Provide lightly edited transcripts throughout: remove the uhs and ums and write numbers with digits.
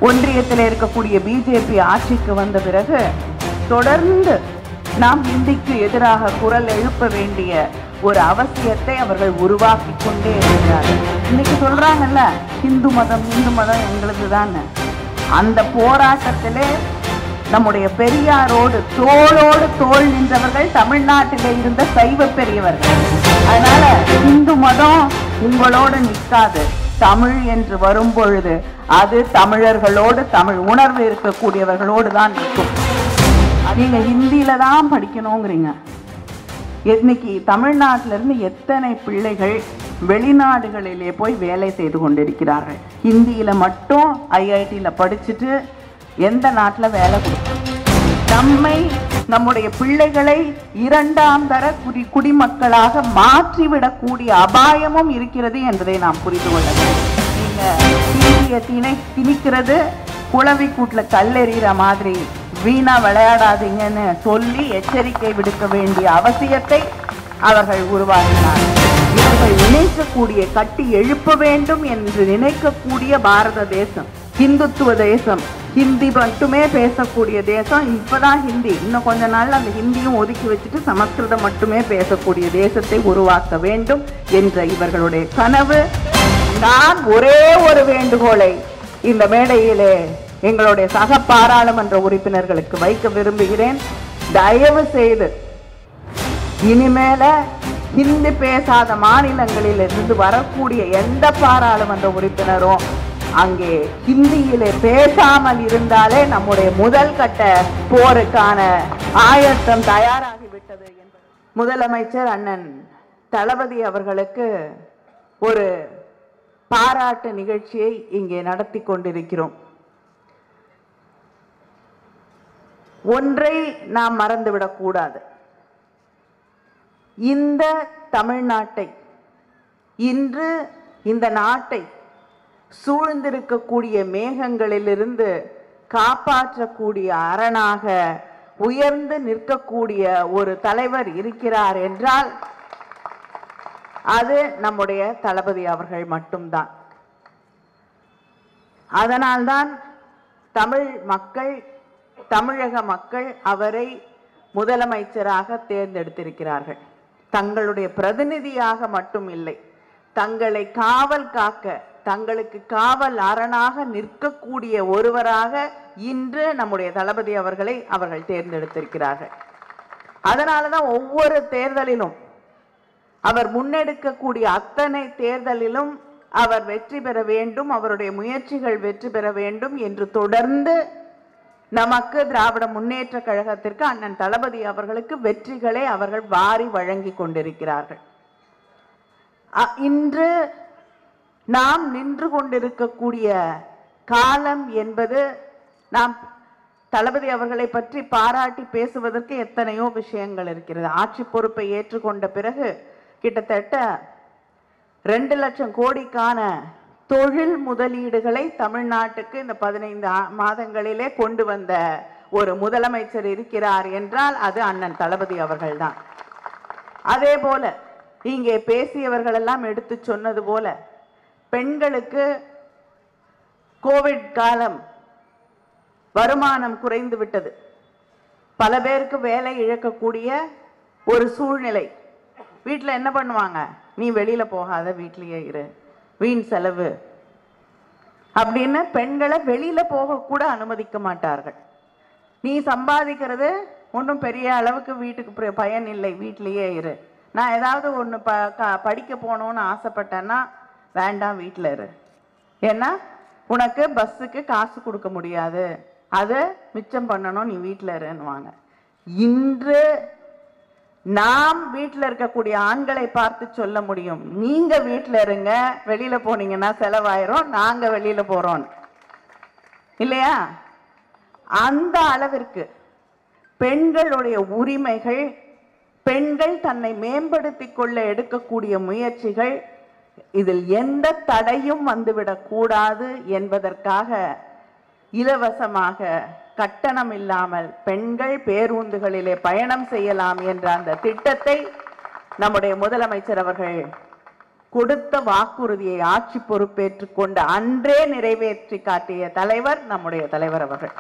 ஒன்றியத்தில் இருக்கக்கூடிய பிஜேபி ஆட்சிக்கு வந்த பிறகு தொடர்ந்து நாம் ஹிந்திக்கு எதிராக குரல் எழுப்ப வேண்டிய ஒரு அவசியத்தை அவர்கள் உருவாக்கி கொண்டே இருக்கிறார்கள். இன்னைக்கு சொல்றாங்கல்ல, இந்து மதம் எங்களது தான். அந்த போராட்டத்திலே நம்முடைய பெரியாரோடு தோளோடு தோள் நின்றவர்கள் தமிழ்நாட்டிலே இருந்த சைவ பெரியவர்கள். அதனால இந்து மதம் உங்களோடு நிற்காது. தமிழ் என்று வரும் பொழுது அது தமிழர்களோடு, தமிழ் உணர்வு இருக்கக்கூடியவர்களோடு தான் நிற்கும். நீங்க ஹிந்தியில தான் படிக்கணுங்கிறீங்க. இன்னைக்கு தமிழ்நாட்டிலிருந்து எத்தனை பிள்ளைகள் வெளிநாடுகளிலே போய் வேலை செய்து கொண்டிருக்கிறார்கள். ஹிந்தியில மட்டும் ஐஐடியில் படிச்சுட்டு எந்த நாட்டில் வேலை கொடுக்கும்? நம்முடைய பிள்ளைகளை இரண்டாம் தர குடிமக்களாக மாற்றிவிடக்கூடிய அபாயமும் இருக்கிறது என்பதை நாம் புரிந்து கொள்ள வேண்டும். நீங்க ஹிந்தியை திணிக்கிறது குளவி கூட்டில் கல்லெறிகிற மாதிரி வீணா விளையாடாதீங்கன்னு சொல்லி எச்சரிக்கை விடுக்க வேண்டிய அவசியத்தை அவர்கள் உருவாக்கினார்கள். இவர்கள் நினைக்கக்கூடிய, கட்டி எழுப்ப வேண்டும் என்று நினைக்கக்கூடிய பாரத தேசம் இந்துத்துவ தேசம், ஹிந்தி மட்டுமே பேசக்கூடிய தேசம். இப்பதான் ஹிந்தி, இன்னும் கொஞ்ச நாள் அந்த ஹிந்தியும் ஒதுக்கி வச்சுட்டு சமஸ்கிருதம் மட்டுமே பேசக்கூடிய தேசத்தை உருவாக்க வேண்டும் என்ற இவர்களுடைய கனவு. நான் ஒரே ஒரு வேண்டுகோளை இந்த மேடையிலே எங்களுடைய சக பாராளுமன்ற உறுப்பினர்களுக்கு வைக்க விரும்புகிறேன். தயவு செய்து இனிமேல ஹிந்தி பேசாத மாநிலங்களில் இருந்து வரக்கூடிய எந்த பாராளுமன்ற உறுப்பினரும் அங்கே ஹிந்தியிலே பேசாமல் இருந்தாலே நம்முடைய முதல் கட்ட போருக்கான ஆயத்தம் தயாராகிவிட்டது என்பது. முதலமைச்சர் அண்ணன் தளபதி அவர்களுக்கு ஒரு பாராட்டு நிகழ்ச்சியை இங்கே நடத்தி கொண்டிருக்கிறோம். ஒன்றை நாம் மறந்துவிடக் கூடாது. இந்த தமிழ்நாட்டை, இன்று இந்த நாட்டை சூழ்ந்திருக்கக்கூடிய மேகங்களிலிருந்து காப்பாற்றக்கூடிய அரணாக உயர்ந்து நிற்கக்கூடிய ஒரு தலைவர் இருக்கிறார் என்றால் அது நம்முடைய தளபதி அவர்கள் மட்டும்தான். அதனால்தான் தமிழக மக்கள் அவரை முதலமைச்சராக தேர்ந்தெடுத்திருக்கிறார்கள். தங்களுடைய பிரதிநிதியாக மட்டும் இல்லை, தங்களை காவல் காக்க, தங்களுக்கு காவல் அரணாக நிற்கக்கூடிய ஒருவராக இன்று நம்முடைய தளபதி அவர்களை அவர்கள் தேர்ந்தெடுத்திருக்கிறார்கள். அதனாலதான் ஒவ்வொரு தேர்தலிலும் அவர் முன்னெடுக்கக்கூடிய அத்தனை தேர்தலிலும் அவர் வெற்றி பெற வேண்டும், அவருடைய முயற்சிகள் வெற்றி பெற வேண்டும் என்று தொடர்ந்து நமக்கு திராவிட முன்னேற்ற கழகத்திற்கு அண்ணன் தளபதி அவர்களுக்கு வெற்றிகளை அவர்கள் வாரி வழங்கி கொண்டிருக்கிறார்கள். இன்று நாம் நின்று கொண்டிருக்கக்கூடிய காலம் என்பது, நாம் தளபதி அவர்களை பற்றி பாராட்டி பேசுவதற்கு எத்தனையோ விஷயங்கள் இருக்கிறது. ஆட்சி பொறுப்பை ஏற்றுக்கொண்ட பிறகு கிட்டத்தட்ட 2 லட்சம் கோடிக்கான தொழில் முதலீடுகளை தமிழ்நாட்டுக்கு இந்த 15 மாதங்களிலே கொண்டு வந்த ஒரு முதலமைச்சர் இருக்கிறார் என்றால் அது அண்ணன் தளபதி அவர்கள்தான். அதே போல இங்கே பேசியவர்கள் எல்லாம் எடுத்து சொன்னது போல பெண்களுக்கு கோவிட் காலம் வருமானம் குறைந்து விட்டது. பல பேருக்கு வேலை இழக்கக்கூடிய ஒரு சூழ்நிலை. வீட்டில் என்ன பண்ணுவாங்க? நீ வெளியில போகாத, வீட்லயே இரு, வீண் செலவு அப்படின்னு பெண்களை வெளியில போக கூட அனுமதிக்க மாட்டார்கள். நீ சம்பாதிக்கிறது ஒன்றும் பெரிய அளவுக்கு வீட்டுக்கு பயன் இல்லை, வீட்லயே இரு. நான் ஏதாவது ஒன்று படிக்க போகணும்னு ஆசைப்பட்டேன்னா வேண்டாம், வீட்டில் இரு. ஏன்னா உனக்கு பஸ்ஸுக்கு காசு கொடுக்க முடியாது, அதை மிச்சம் பண்ணணும், நீ வீட்டில் இருன்னுவாங்க. இன்று நாம் வீட்டில் இருக்கக்கூடிய ஆண்களை பார்த்து சொல்ல முடியும், நீங்க வீட்டில் இருங்க, வெளியில போனீங்கன்னா செலவாயிரும், நாங்க வெளியில போறோம் இல்லையா? அந்த அளவிற்கு பெண்களுடைய உரிமைகள், பெண்கள் தன்னை மேம்படுத்தி கொள்ள எடுக்கக்கூடிய முயற்சிகள், இதில் எந்த தடையும் வந்துவிடக் கூடாது என்பதற்காக இலவசமாக கட்டணம் இல்லாமல் பெண்கள் பேருந்துகளிலே பயணம் செய்யலாம் என்ற அந்த திட்டத்தை நம்முடைய முதலமைச்சர் அவர்கள் கொடுத்த வாக்குறுதியை ஆட்சி பொறுப்பேற்றுக் கொண்ட அன்றே நிறைவேற்றி காட்டிய தலைவர் நம்முடைய தலைவர் அவர்கள்.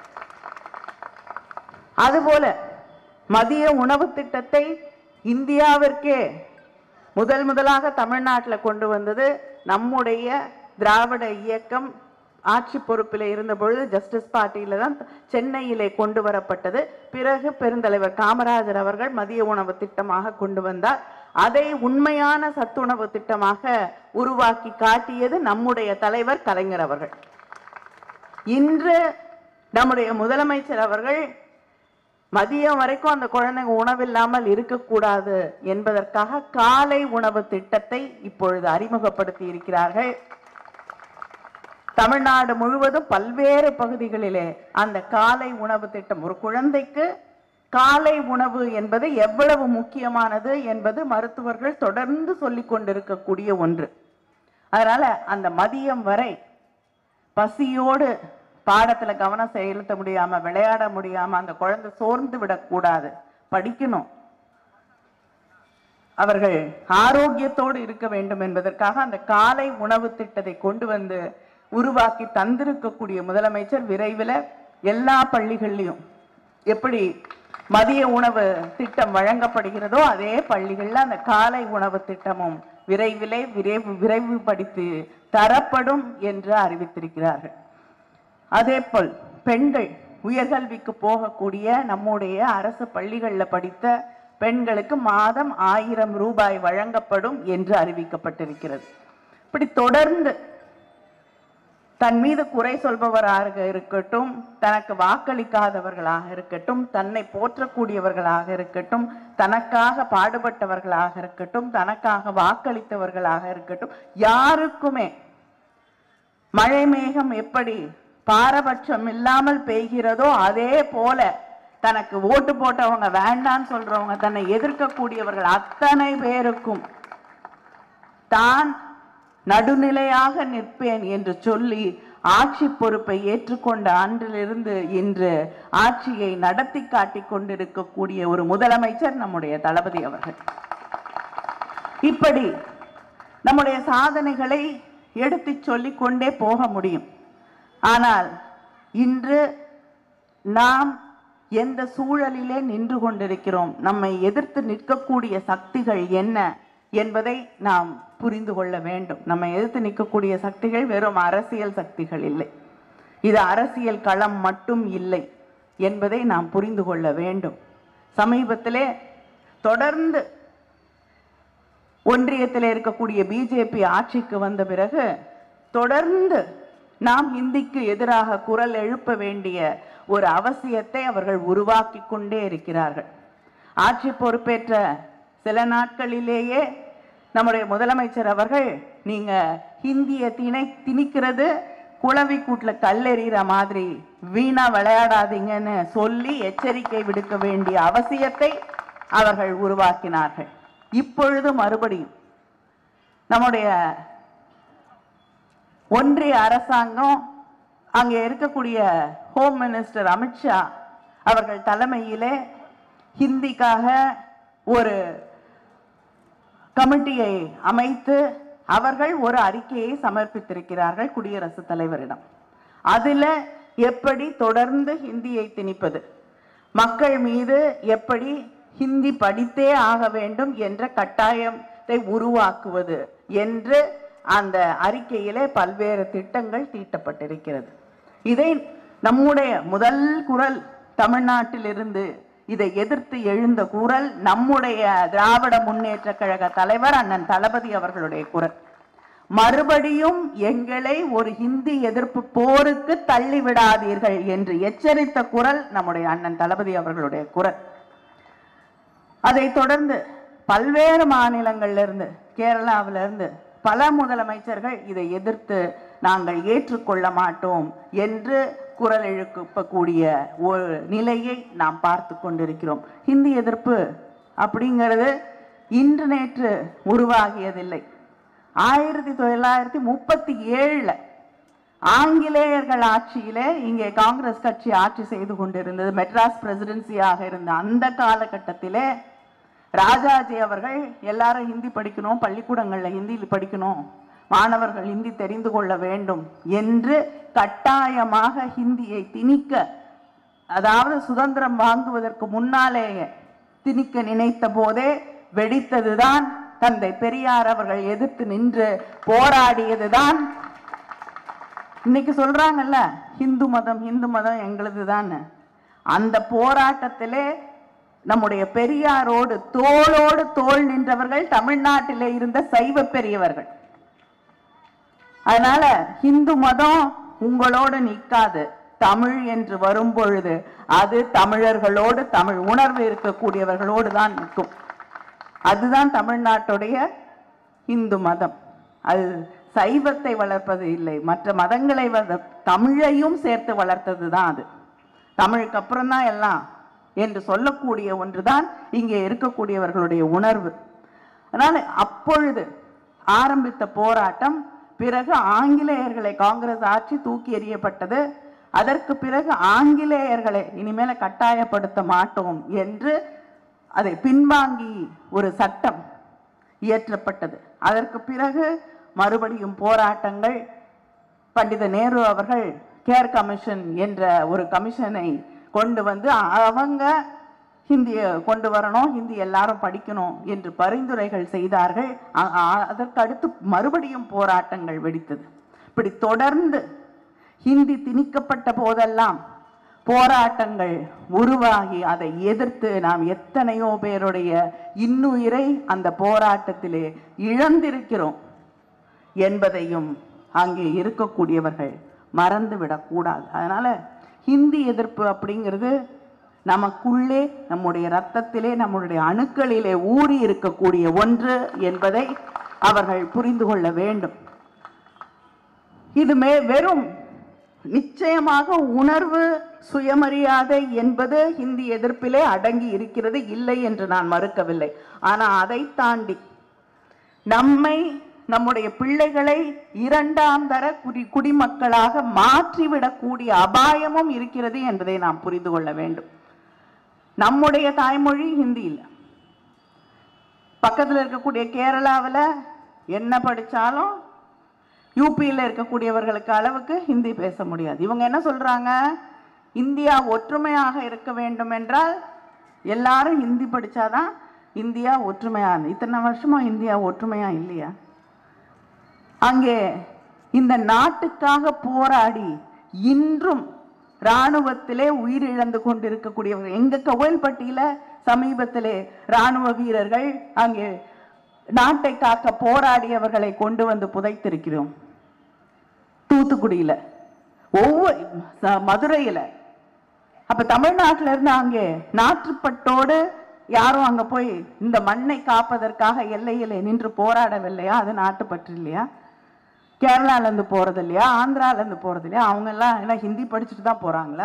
அதுபோல மதிய உணவு திட்டத்தை இந்தியாவிற்கே முதலாக தமிழ்நாட்டில் கொண்டு வந்தது நம்முடைய திராவிட இயக்கம் ஆட்சி பொறுப்பில் இருந்த பொழுது ஜஸ்டிஸ் பார்ட்டியில தான் சென்னையிலே கொண்டு வரப்பட்டது. பிறகு பெருந்தலைவர் காமராஜர் அவர்கள் மதிய உணவு திட்டமாக கொண்டு வந்தார். அதை உண்மையான சத்துணவு திட்டமாக உருவாக்கி காட்டியது நம்முடைய தலைவர் கலைஞர் அவர்கள். இன்று நம்முடைய முதலமைச்சர் அவர்கள் மதியம் வரைக்கும் அந்த குழந்தைங்க உணவில்லாமல் இருக்கக்கூடாது என்பதற்காக காலை உணவு திட்டத்தை இப்பொழுது அறிமுகப்படுத்தி இருக்கிறார்கள். தமிழ்நாடு முழுவதும் பல்வேறு பகுதிகளிலே அந்த காலை உணவு திட்டம், ஒரு குழந்தைக்கு காலை உணவு என்பது எவ்வளவு முக்கியமானது என்பது மருத்துவர்கள் தொடர்ந்து சொல்லிக் கொண்டிருக்கக்கூடிய ஒன்று. அதனால அந்த மதியம் வரை பசியோடு பாடத்துல கவனம் செலுத்த முடியாம, விளையாட முடியாம அந்த குழந்தை சோர்ந்து விடக்கூடாது, படிக்கணும், அவர்கள் ஆரோக்கியத்தோடு இருக்க வேண்டும் என்பதற்காக அந்த காலை உணவு திட்டத்தை கொண்டு வந்து உருவாக்கி தந்திருக்கக்கூடிய முதலமைச்சர் விரைவில் எல்லா பள்ளிகள்லையும் எப்படி மதிய உணவு திட்டம் வழங்கப்படுகிறதோ அதே பள்ளிகளில் அந்த காலை உணவு திட்டமும் விரைவுபடுத்தி தரப்படும் என்று அறிவித்திருக்கிறார்கள். அதேபோல் பெண்கள் உயர்கல்விக்கு போகக்கூடிய நம்முடைய அரசு பள்ளிகளில் படித்த பெண்களுக்கு மாதம் 1000 ரூபாய் வழங்கப்படும் என்று அறிவிக்கப்பட்டிருக்கிறது. இப்படி தொடர்ந்து தன் மீது குறை சொல்பவராக இருக்கட்டும், தனக்கு வாக்களிக்காதவர்களாக இருக்கட்டும், தன்னை போற்றக்கூடியவர்களாக இருக்கட்டும், தனக்காக பாடுபட்டவர்களாக இருக்கட்டும், தனக்காக வாக்களித்தவர்களாக இருக்கட்டும், யாருக்குமே மழை மேகம் எப்படி பாரபட்சம் இல்லாமல் பெய்கிறதோ அதே போல தனக்கு ஓட்டு போட்டவங்க, வேண்டான்னு சொல்றவங்க, தன்னை எதிர்க்கக்கூடியவர்கள் அத்தனை பேருக்கும் தான் நடுநிலையாக நிற்பேன் என்று சொல்லி ஆட்சி பொறுப்பை ஏற்றுக்கொண்ட அன்றிலிருந்து இன்று ஆட்சியை நடத்தி காட்டிக் கொண்டிருக்கக்கூடிய ஒரு முதலமைச்சர் நம்முடைய தளபதி அவர்கள். இப்படி நம்முடைய சாதனைகளை எடுத்து சொல்லிக் கொண்டே போக முடியும். ஆனால் இன்று நாம் எந்த சூழலிலே நின்று கொண்டிருக்கிறோம், நம்மை எதிர்த்து நிற்கக்கூடிய சக்திகள் என்ன என்பதை நாம் புரிந்து கொள்ள வேண்டும். நம்மை எதிர்த்து நிற்கக்கூடிய சக்திகள் வெறும் அரசியல் சக்திகள் இல்லை, இது அரசியல் களம் மட்டும் இல்லை என்பதை நாம் புரிந்து கொள்ள வேண்டும். சமீபத்திலே தொடர்ந்து ஒன்றியத்தில் இருக்கக்கூடிய பிஜேபி ஆட்சிக்கு வந்த பிறகு தொடர்ந்து நாம் இந்திக்கு எதிராக குரல் எழுப்ப வேண்டிய ஒரு அவசியத்தை அவர்கள் உருவாக்கி கொண்டே இருக்கிறார்கள். ஆட்சி பொறுப்பேற்ற சில நாட்களிலேயே நம்முடைய முதலமைச்சர் அவர்கள் நீங்க ஹிந்தியை திணிக்கிறது குளவி கூட்டுல கல்லெறிகிற மாதிரி வீணா விளையாடாதீங்கன்னு சொல்லி எச்சரிக்கை விடுக்க வேண்டிய அவசியத்தை அவர்கள் உருவாக்கினார்கள். இப்பொழுது மறுபடியும் நம்முடைய ஒன்றிய அரசாங்கம் அங்கே இருக்கக்கூடிய ஹோம் மினிஸ்டர் அமித்ஷா அவர்கள் தலைமையிலே ஹிந்திக்காக ஒரு கமிட்டியை அமைத்து அவர்கள் ஒரு அறிக்கையை சமர்ப்பித்திருக்கிறார்கள் குடியரசுத் தலைவரிடம். அதில் எப்படி தொடர்ந்து ஹிந்தியை திணிப்பது, மக்கள் மீது எப்படி ஹிந்தி படித்தே ஆக வேண்டும் என்ற கட்டாயத்தை உருவாக்குவது என்று அந்த அறிக்கையிலே பல்வேறு திட்டங்கள் தீட்டப்பட்டிருக்கிறது. இதை நம்முடைய முதல் குரல் தமிழ்நாட்டிலிருந்து இதை எதிர்த்து எழுந்த குரல் நம்முடைய திராவிட முன்னேற்ற கழக தலைவர் அண்ணன் தளபதி அவர்களுடைய குரல். மறுபடியும் எங்களை ஒரு ஹிந்தி எதிர்ப்பு போருக்கு தள்ளிவிடாதீர்கள் என்று எச்சரித்த குரல் நம்முடைய அண்ணன் தளபதி அவர்களுடைய குரல். அதை தொடர்ந்து பல்வேறு மாநிலங்களிலிருந்து, கேரளாவிலிருந்து பல முதலமைச்சர்கள் இதை எதிர்த்து நாங்கள் ஏற்றுக்கொள்ள மாட்டோம் என்று குரல் எழுப்பக்கூடிய ஒரு நிலையை நாம் பார்த்து கொண்டிருக்கிறோம். ஹிந்தி எதிர்ப்பு அப்படிங்கிறது இன்று நேற்று உருவாகியதில்லை. 1937 ஆங்கிலேயர்கள் ஆட்சியிலே இங்கே காங்கிரஸ் கட்சி ஆட்சி செய்து கொண்டிருந்தது. மெட்ராஸ் பிரசிடென்சியாக இருந்த அந்த காலகட்டத்திலே ராஜாஜி அவர்கள் எல்லாரும் ஹிந்தி படிக்கணும், பள்ளிக்கூடங்களில் ஹிந்தியில் படிக்கணும், மாணவர்கள் ஹிந்தி தெரிந்து கொள்ள வேண்டும் என்று கட்டாயமாக ஹிந்தியை திணிக்க, அதாவது சுதந்திரம் வாங்குவதற்கு முன்னாலேயே திணிக்க நினைத்த போதே வெடித்ததுதான் தந்தை பெரியார் அவர்கள் எதிர்த்து நின்று போராடியதுதான். இன்னைக்கு சொல்றாங்கல்ல இந்து மதம் எங்களுதுதான். அந்த போராட்டத்திலே நம்முடைய பெரியாரோடு தோளோடு தோள் நின்றவர்கள் தமிழ்நாட்டிலே இருந்த சைவ பெரியவர்கள். அதனால இந்து மதம் உங்களோடு நிற்காது. தமிழ் என்று வரும் பொழுது அது தமிழர்களோடு, தமிழ் உணர்வு இருக்கக்கூடியவர்களோடு தான் நிற்கும். அதுதான் தமிழ்நாட்டுடைய இந்து மதம். அது சைவத்தை வளர்ப்பது இல்லை, மற்ற மதங்களை தமிழையும் சேர்த்து வளர்த்தது தான் அது. தமிழுக்கு அப்புறம் தான் எல்லாம் என்று சொல்லக்கூடிய ஒன்றுதான் இங்கே இருக்கக்கூடியவர்களுடைய உணர்வு. அதனால அப்பொழுது ஆரம்பித்த போராட்டம், பிறகு ஆங்கிலேயர்களை காங்கிரஸ் ஆட்சி தூக்கி எறியப்பட்டது. அதற்கு பிறகு ஆங்கிலேயர்களை இனிமேல கட்டாயப்படுத்த மாட்டோம் என்று அதை பின்வாங்கி ஒரு சட்டம் இயற்றப்பட்டது. அதற்கு பிறகு மறுபடியும் போராட்டங்கள். பண்டித நேரு அவர்கள் கேர் கமிஷன் என்ற ஒரு கமிஷனை கொண்டு வந்து அவங்க ஹிந்தியை கொண்டு வரணும், ஹிந்தி எல்லாரும் படிக்கணும் என்று பரிந்துரைகள் செய்தார்கள். அதற்கு அடுத்து மறுபடியும் போராட்டங்கள் வெடித்தது. இப்படி தொடர்ந்து ஹிந்தி திணிக்கப்பட்ட போதெல்லாம் போராட்டங்கள் உருவாகி அதை எதிர்த்து நாம் எத்தனையோ பேருடைய இன்னுயிரை அந்த போராட்டத்திலே இழந்திருக்கிறோம் என்பதையும் அங்கே இருக்கக்கூடியவர்கள் மறந்துவிடக்கூடாது. அதனால ஹிந்தி எதிர்ப்பு அப்படிங்கிறது நமக்குள்ளே, நம்முடைய இரத்தத்திலே, நம்முடைய அணுக்களிலே ஊறி இருக்கக்கூடிய ஒன்று என்பதை அவர்கள் புரிந்து கொள்ள வேண்டும். இது வெறும் நிச்சயமாக உணர்வு, சுயமரியாதை என்பது ஹிந்தி எதிர்ப்பிலே அடங்கி இருக்கிறது, இல்லை என்று நான் மறுக்கவில்லை. ஆனால் அதை தாண்டி நம்மை, நம்முடைய பிள்ளைகளை இரண்டாம் தர குடிமக்களாக மாற்றிவிடக்கூடிய அபாயமும் இருக்கிறது என்பதை நாம் புரிந்து கொள்ள வேண்டும். நம்முடைய தாய்மொழி ஹிந்தி இல்லை. பக்கத்தில் இருக்கக்கூடிய கேரளாவில் என்ன படித்தாலும் யூபியில் இருக்கக்கூடியவர்களுக்கு அளவுக்கு ஹிந்தி பேச முடியாது. இவங்க என்ன சொல்றாங்க, இந்தியா ஒற்றுமையாக இருக்க வேண்டும் என்றால் எல்லாரும் ஹிந்தி படிச்சாதான் இந்தியா ஒற்றுமையான. இத்தனை வருஷமா இந்தியா ஒற்றுமையா இல்லையா? அங்கே இந்த நாட்டுக்காக போராடி இன்றும் இராணுவத்திலே உயிரிழந்து கொண்டிருக்கக்கூடியவர்கள், எங்க கோவில்பட்டியில சமீபத்திலே இராணுவ வீரர்கள் அங்கே நாட்டை காக்க போராடியவர்களை கொண்டு வந்து புதைத்திருக்கிறோம். தூத்துக்குடியில, ஒவ்வொரு மதுரையில. அப்ப தமிழ்நாட்டில இருந்து அங்கே நாற்றுப்பட்டோடு யாரும் அங்க போய் இந்த மண்ணை காப்பதற்காக எல்லையிலே நின்று போராடவில்லையா? அது நாட்டுப்பற்று இல்லையா? கேரளால இருந்து போறது இல்லையா? ஆந்திரால இருந்து போறது இல்லையா? அவங்க எல்லாம் என்ன ஹிந்தி படிச்சுட்டு தான் போறாங்களா?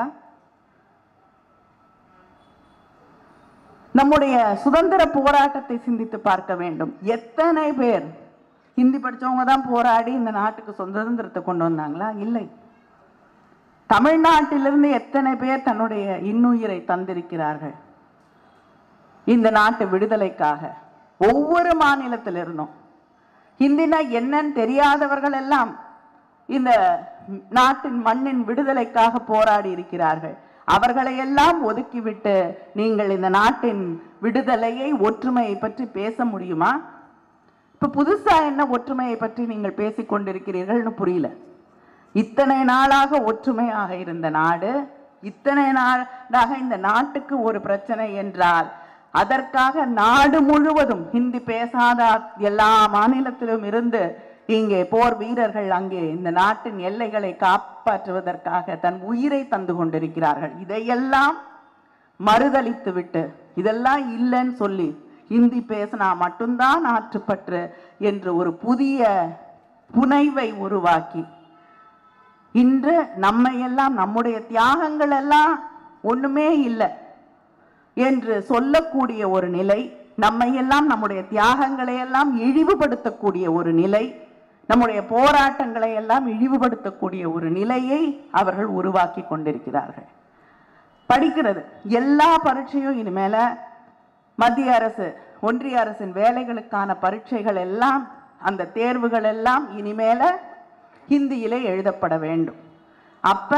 நம்முடைய சுதந்திர போராட்டத்தை சிந்தித்து பார்க்க வேண்டும். எத்தனை பேர் ஹிந்தி படிச்சவங்க தான் போராடி இந்த நாட்டுக்கு சுதந்திரத்தை கொண்டு வந்தாங்களா? இல்லை. தமிழ்நாட்டிலிருந்து எத்தனை பேர் தன்னுடைய இன்னுயிரை தந்திருக்கிறார்கள் இந்த நாட்டு விடுதலைக்காக? ஒவ்வொரு மாநிலத்திலிருந்தும் ஹிந்தினா என்னன்னு தெரியாதவர்கள் எல்லாம் இந்த நாட்டின் மண்ணின் விடுதலைக்காக போராடி இருக்கிறார்கள். அவர்களை எல்லாம் ஒதுக்கிவிட்டு நீங்கள் இந்த நாட்டின் விடுதலையை, ஒற்றுமையை பற்றி பேச முடியுமா? இப்ப புதுசா என்ன ஒற்றுமையை பற்றி நீங்கள் பேசிக் கொண்டிருக்கிறீர்கள்னு புரியல. இத்தனை நாளாக ஒற்றுமையாக இருந்த நாடு, இத்தனை நாளாக இந்த நாட்டுக்கு ஒரு பிரச்சனை என்றால் அதற்காக நாடு முழுவதும் ஹிந்தி பேசாத எல்லா மாநிலத்திலும் இருந்து இங்கே போர் வீரர்கள் அங்கே இந்த நாட்டின் எல்லைகளை காப்பாற்றுவதற்காக தன் உயிரை தந்து கொண்டிருக்கிறார்கள். இதையெல்லாம் மறுதளித்து விட்டு, இதெல்லாம் இல்லைன்னு சொல்லி ஹிந்தி பேசினா மட்டும்தான் நாட்டுப்பற்று என்று ஒரு புதிய புனைவை உருவாக்கி இன்று நம்மையெல்லாம், நம்முடைய தியாகங்கள் எல்லாம் ஒண்ணுமே இல்லை என்று சொல்லக்கூடிய ஒரு நிலை, நம்மையெல்லாம், நம்முடைய தியாகங்களை எல்லாம் இழிவுபடுத்தக்கூடிய ஒரு நிலை, நம்முடைய போராட்டங்களை எல்லாம் இழிவுபடுத்தக்கூடிய ஒரு நிலையை அவர்கள் உருவாக்கி கொண்டிருக்கிறார்கள். படிக்கிறது எல்லா பரீட்சையும் இனிமேல மத்திய அரசு ஒன்றிய அரசின் வேலைகளுக்கான பரீட்சைகள் எல்லாம், அந்த தேர்வுகள் எல்லாம் இனிமேல ஹிந்தியிலே எழுதப்பட வேண்டும். அப்ப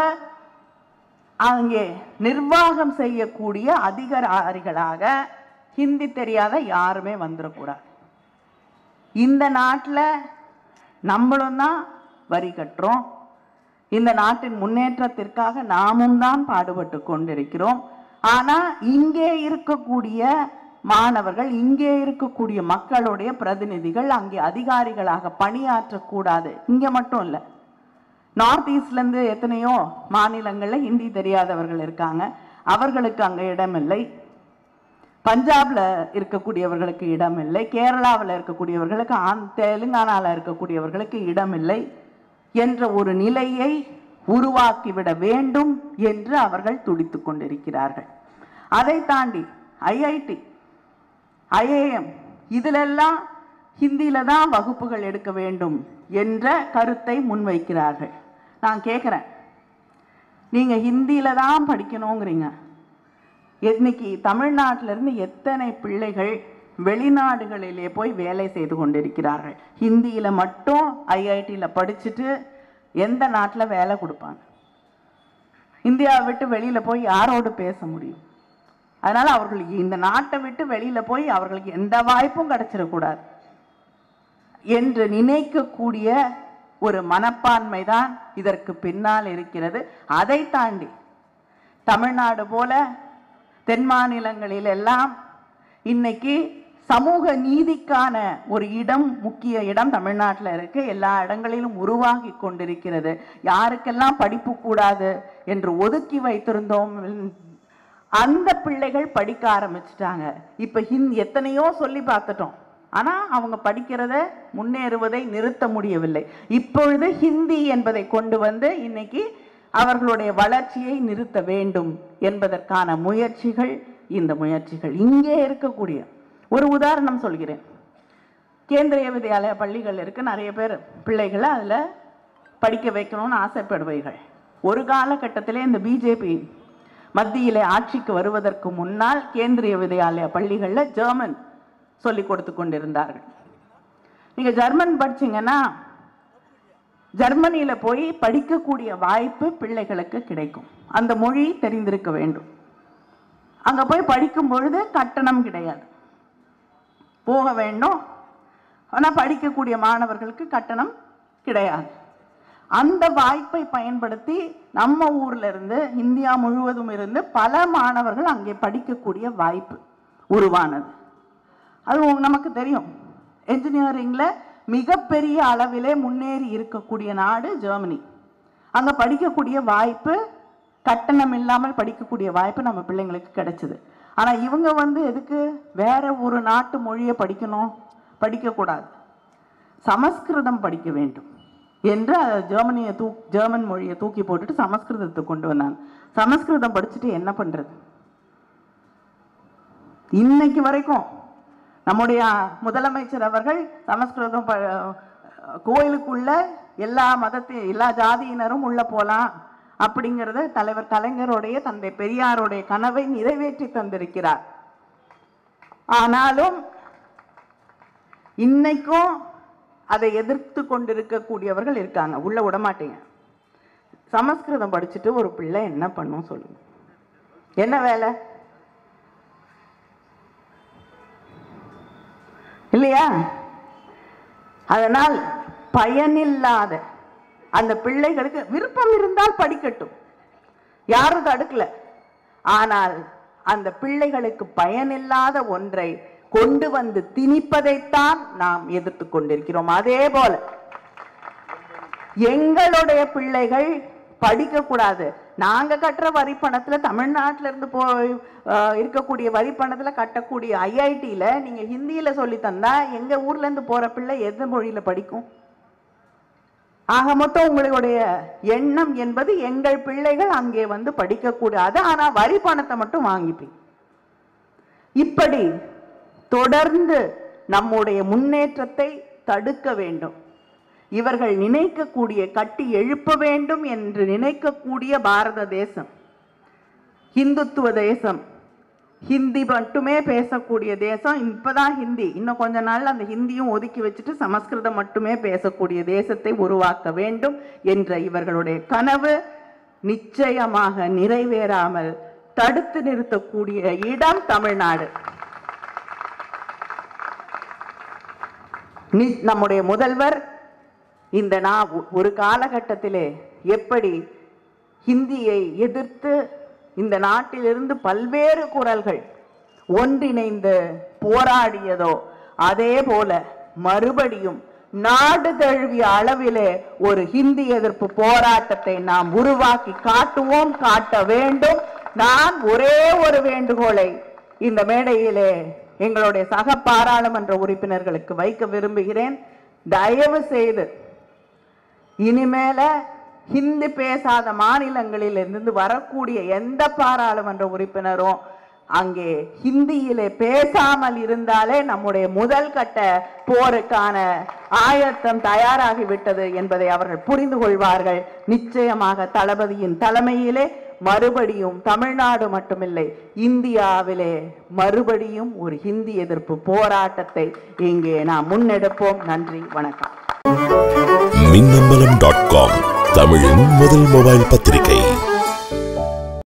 அங்கே நிர்வாகம் செய்யக்கூடிய அதிகாரிகளாக ஹிந்தி தெரியாத யாருமே வந்துடக்கூடாது. இந்த நாட்டில் நம்மளும் தான் வரி கட்டுறோம். இந்த நாட்டின் முன்னேற்றத்திற்காக நாமும் தான் பாடுபட்டு கொண்டிருக்கிறோம். ஆனால் இங்கே இருக்கக்கூடிய மாணவர்கள், இங்கே இருக்கக்கூடிய மக்களுடைய பிரதிநிதிகள் அங்கே அதிகாரிகளாக பணியாற்றக்கூடாது. இங்கே மட்டும் இல்லை, நார்த் ஈஸ்ட்லேருந்து எத்தனையோ மாநிலங்களில் ஹிந்தி தெரியாதவர்கள் இருக்காங்க. அவர்களுக்கு அங்கே இடமில்லை. பஞ்சாபில் இருக்கக்கூடியவர்களுக்கு இடமில்லை. கேரளாவில் இருக்கக்கூடியவர்களுக்கு, தெலுங்கானாவில் இருக்கக்கூடியவர்களுக்கு இடமில்லை என்ற ஒரு நிலையை உருவாக்கிவிட வேண்டும் என்று அவர்கள் துடித்து கொண்டிருக்கிறார்கள். அதை தாண்டி ஐஐடி, ஐஏஎம் இதிலெல்லாம் ஹிந்தியில தான் வகுப்புகள் எடுக்க வேண்டும் என்ற கருத்தை முன்வைக்கிறார்கள். நான் கேட்குறேன், நீங்கள் ஹிந்தியில தான் படிக்கணுங்கிறீங்க. இன்னைக்கு தமிழ்நாட்டிலிருந்து எத்தனை பிள்ளைகள் வெளிநாடுகளிலே போய் வேலை செய்து கொண்டிருக்கிறார்கள். ஹிந்தியில் மட்டும் ஐஐடியில் படிச்சுட்டு எந்த நாட்டில் வேலை கொடுப்பாங்க? இந்தியாவை விட்டு வெளியில் போய் யாரோடு பேச முடியும்? அதனால் அவர்களுக்கு இந்த நாட்டை விட்டு வெளியில் போய் அவர்களுக்கு எந்த வாய்ப்பும் கிடைச்சிடக்கூடாது என்று நினைக்கக்கூடிய ஒரு மனப்பான்மை தான் இதற்கு பின்னால் இருக்கிறது. அதை தாண்டி தமிழ்நாடு போல தென் மாநிலங்களில் எல்லாம் இன்னைக்கு சமூக நீதிக்கான ஒரு இடம், முக்கிய இடம் தமிழ்நாட்டில் இருக்கு. எல்லா இடங்களிலும் உருவாகி கொண்டிருக்கிறது. யாருக்கெல்லாம் படிப்பு கூடாது என்று ஒதுக்கி வைத்திருந்தோம், அந்த பிள்ளைகள் படிக்க ஆரம்பிச்சிட்டாங்க. இப்போ எத்தனையோ சொல்லி பார்த்துட்டோம், ஆனால் அவங்க படிக்கிறத, முன்னேறுவதை நிறுத்த முடியவில்லை. இப்பொழுது ஹிந்தி என்பதை கொண்டு வந்து இன்னைக்கு அவர்களுடைய வளர்ச்சியை நிறுத்த வேண்டும் என்பதற்கான முயற்சிகள், இந்த முயற்சிகள் இங்கே இருக்கக்கூடிய ஒரு உதாரணம் சொல்கிறேன். கேந்திரிய வித்யாலய பள்ளிகள் இருக்கு. நிறைய பேர் பிள்ளைகளை அதில் படிக்க வைக்கணும்னு ஆசைப்படுவீர்கள். ஒரு காலகட்டத்திலே இந்த பிஜேபி மத்தியிலே ஆட்சிக்கு வருவதற்கு முன்னால் கேந்திரிய வித்யாலய பள்ளிகளில் ஜெர்மன் சொல்லி கொடுத்து கொண்டிருந்தார்கள். நீங்க ஜெர்மன் படிச்சீங்கன்னா ஜெர்மனியில போய் படிக்கக்கூடிய வாய்ப்பு பிள்ளைகளுக்கு கிடைக்கும். அந்த மொழி தெரிந்திருக்க வேண்டும். அங்க போய் படிக்கும் பொழுது கட்டணம் கிடையாது, போக வேண்டும். ஆனால் படிக்கக்கூடிய மாணவர்களுக்கு கட்டணம் கிடையாது. அந்த வாய்ப்பை பயன்படுத்தி நம்ம ஊர்ல இருந்து, இந்தியா முழுவதும் இருந்து பல மாணவர்கள் அங்கே படிக்கக்கூடிய வாய்ப்பு உருவானது. அது நமக்கு தெரியும். என்ஜினியரிங்ல மிகப்பெரிய அளவிலே முன்னேறி இருக்கக்கூடிய நாடு ஜெர்மனி. அங்க படிக்கக்கூடிய வாய்ப்பு, கட்டணம் இல்லாமல் படிக்கக்கூடிய வாய்ப்பு நம்ம பிள்ளைங்களுக்கு கிடைச்சது. ஆனா இவங்க எதுக்கு வேற ஒரு நாட்டு மொழியை படிக்கணும்? படிக்கக்கூடாது, சமஸ்கிருதம் படிக்க வேண்டும் என்று ஜெர்மன் மொழியை தூக்கி போட்டுட்டு சமஸ்கிருதத்தை கொண்டு வந்தாங்க. சமஸ்கிருதம் படிச்சுட்டு என்ன பண்றது? இன்னைக்கு வரைக்கும் நம்முடைய முதலமைச்சர் அவர்கள் சமஸ்கிருதம் கோயிலுக்குள்ள எல்லா ஜாதியினரும் உள்ள போலாம் அப்படிங்கிறத தலைவர் கலைஞருடைய, தந்தை பெரியாருடைய கனவை நிறைவேற்றி தந்திருக்கிறார். ஆனாலும் இன்னைக்கும் அதை எதிர்த்து கொண்டிருக்கக்கூடியவர்கள் இருக்காங்க. உள்ள விட மாட்டீங்க. சமஸ்கிருதம் படிச்சுட்டு ஒரு பிள்ளை என்ன பண்ணும் சொல்லுங்க? என்ன வேலை இல்லையா? அதனால் பயனில்லாத அந்த பிள்ளைகளுக்கு விருப்பம் இருந்தால் படிக்கட்டும், யாரும் தடுக்கல. ஆனால் அந்த பிள்ளைகளுக்கு பயனில்லாத ஒன்றை கொண்டு வந்து திணிப்பதைத்தான் நாம் எதிர்த்து கொண்டிருக்கிறோம். அதே போல எங்களுடைய பிள்ளைகள் படிக்க கூடாது. நாங்க கட்டுற வரி பணத்துல, தமிழ்நாட்டில இருந்து போய் இருக்கக்கூடிய வரி பணத்துல கட்டக்கூடிய ஐஐடியில நீங்க ஹிந்தியில சொல்லி தந்தா எங்க ஊர்ல இருந்து போற பிள்ளை எந்த மொழியில படிக்கும்? ஆக மொத்தம் உங்களுடைய எண்ணம் என்பது எங்கள் பிள்ளைகள் அங்கே படிக்க கூடாது, ஆனா வரி பணத்தை மட்டும் வாங்கிப்பீங்க. இப்படி தொடர்ந்து நம்முடைய முன்னேற்றத்தை தடுக்க வேண்டும். இவர்கள் நினைக்கக்கூடிய, கட்டி எழுப்ப வேண்டும் என்று நினைக்கக்கூடிய பாரத தேசம், இந்துத்துவ தேசம், ஹிந்தி மட்டுமே பேசக்கூடிய தேசம். இப்பதான் ஹிந்தி, இன்னும் கொஞ்ச நாள் அந்த ஹிந்தியும் ஒதுக்கி வச்சுட்டு சமஸ்கிருதம் மட்டுமே பேசக்கூடிய தேசத்தை உருவாக்க வேண்டும் என்ற இவர்களுடைய கனவு நிச்சயமாக நிறைவேறாமல் தடுத்து நிறுத்தக்கூடிய இடம் தமிழ்நாடு. நம்முடைய முதல்வர் இந்த ஒரு காலகட்டத்திலே எப்படி ஹிந்தியை எதிர்த்து இந்த நாட்டிலிருந்து பல்வேறு குரல்கள் ஒன்றிணைந்து போராடியதோ அதே போல மறுபடியும் நாடு தழுவிய அளவிலே ஒரு ஹிந்தி எதிர்ப்பு போராட்டத்தை நாம் உருவாக்கி காட்டுவோம், காட்ட வேண்டும். நான் ஒரே ஒரு வேண்டுகோளை இந்த மேடையிலே எங்களுடைய சக பாராளுமன்ற உறுப்பினர்களுக்கு வைக்க விரும்புகிறேன். தயவு செய்து இனிமேல ஹிந்தி பேசாத மாநிலங்களில் இருந்து வரக்கூடிய எந்த பாராளுமன்ற உறுப்பினரும் அங்கே ஹிந்தியிலே பேசாமல் இருந்தாலே நம்முடைய முதல் கட்ட போருக்கான ஆயத்தம் தயாராகிவிட்டது என்பதை அவர்கள் புரிந்து கொள்வார்கள். நிச்சயமாக தளபதியின் தலைமையிலே மறுபடியும் தமிழ்நாடு மட்டுமில்லை, இந்தியாவிலே மறுபடியும் ஒரு ஹிந்தி எதிர்ப்பு போராட்டத்தை இங்கே நாம் முன்னெடுப்போம். நன்றி, வணக்கம். மின்னம்பலம்.com தமிழின் முதல் மொபைல் பத்திரிகை.